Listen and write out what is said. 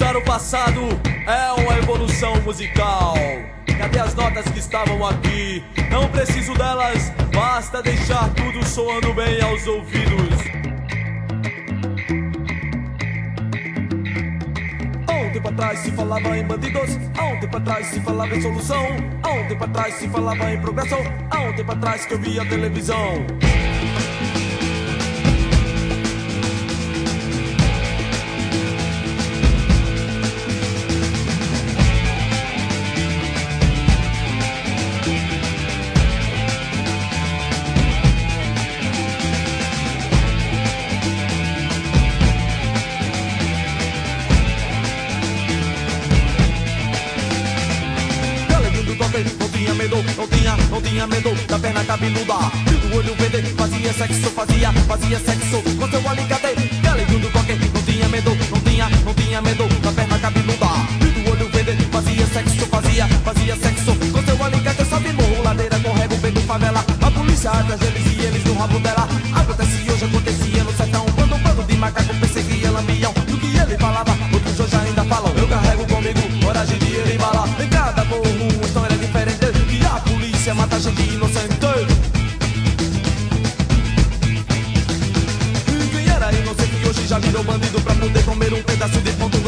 Valorizar o passado é uma evolução musical. Cadê as notas que estavam aqui? Não preciso delas, basta deixar tudo soando bem aos ouvidos. Há um tempo atrás se falava em bandidos, há um tempo atrás se falava em solução, há um tempo atrás se falava em progresso, há um tempo atrás que eu via televisão. Não tinha medo da perna cabeluda. Viu do olho verde, fazia sexo com seu alicate. Galeguinho do coque, não tinha medo da perna cabeluda. Viu do olho verde, fazia sexo com seu alicate. Sobe morro, ladeira, correga o beco, favela. A polícia atrás deles e eles no rabo dela. Acontece hoje, acontecia no sertão. Quando um bando de macaco perseguia lambião. Do que ele falava, outros hoje ainda falam. Eu carrego comigo coragem de ele embalar. Em cada morro, uma história diferente. Que a polícia mata gente inocente. E quem era inocente hoje já virou bandido pra poder comer um pedaço de pão.